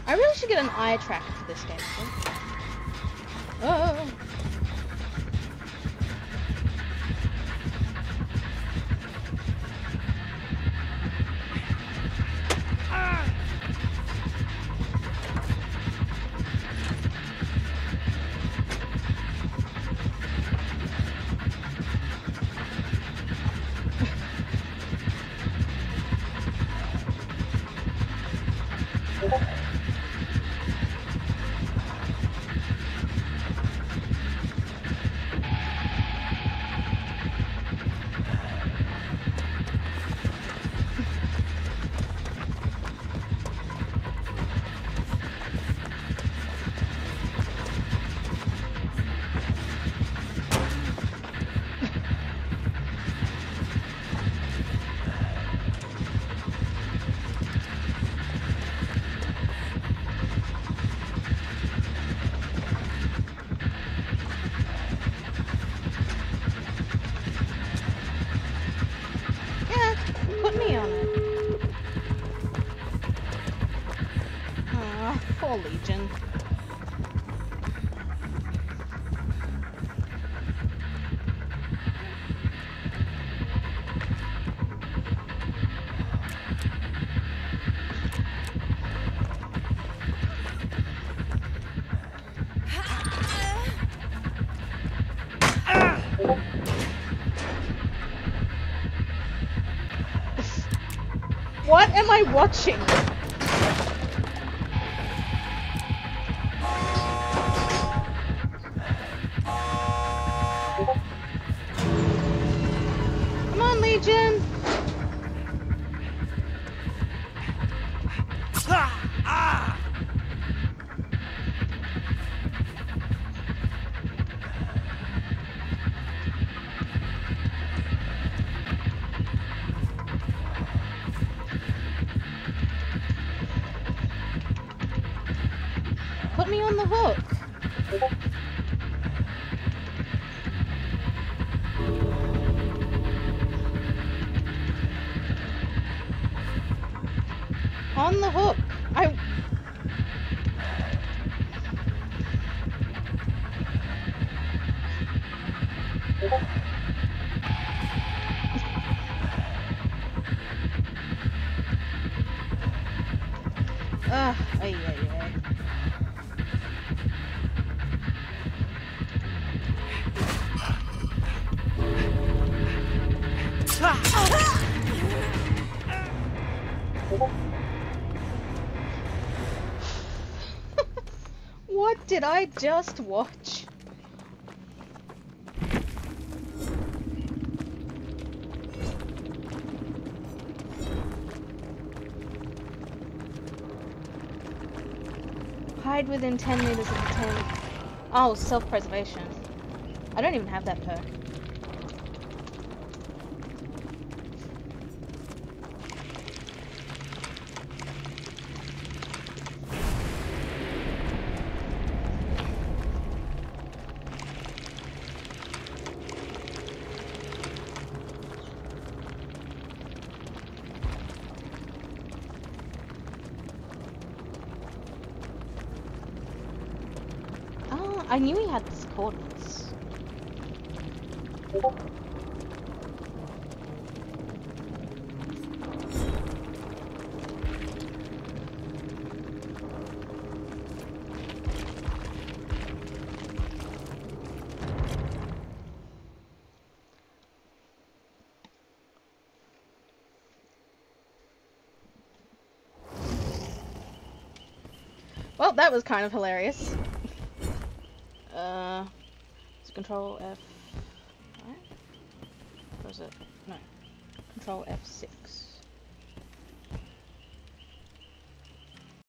I really should get an eye tracker for this game, I think. Oh. Put me on it. Aw, poor Legion. What am I watching? Come on, Legion! Put me on the hook. On the hook. Ay, ay, ay. What did I just watch? Hide within 10 meters of the tent. Oh, self-preservation. I don't even have that perk. I knew he had these coordinates. Well, that was kind of hilarious. It's Control F, right? Or is it? No. Control F6.